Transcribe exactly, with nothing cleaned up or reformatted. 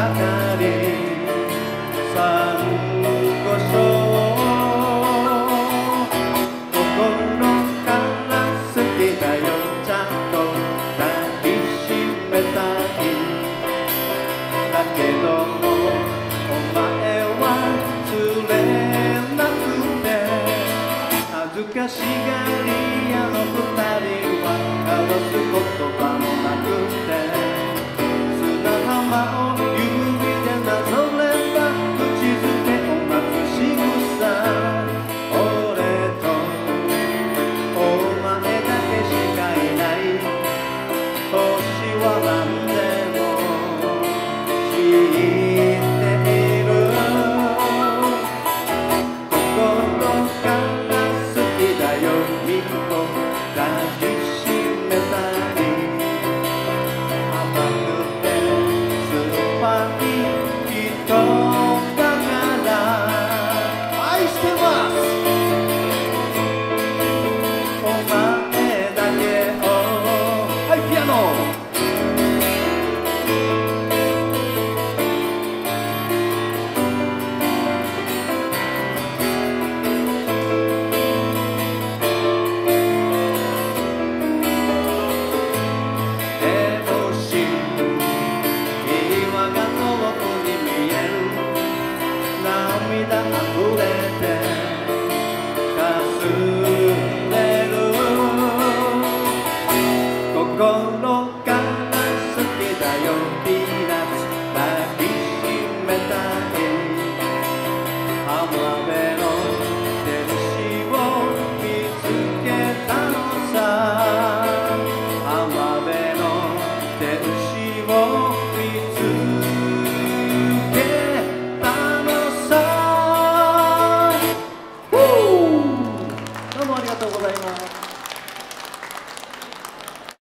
かりサンゴ礁心から好きだよちゃんと抱きしめたいだけどもお前は釣れなくて恥ずかしがり屋の二人は交わす言葉もなくて砂浜を指でなぞれば口づけを待つ仕草俺とお前だけしかいない星は何でも知っている心から好きだよ君と抱きしめたり甘く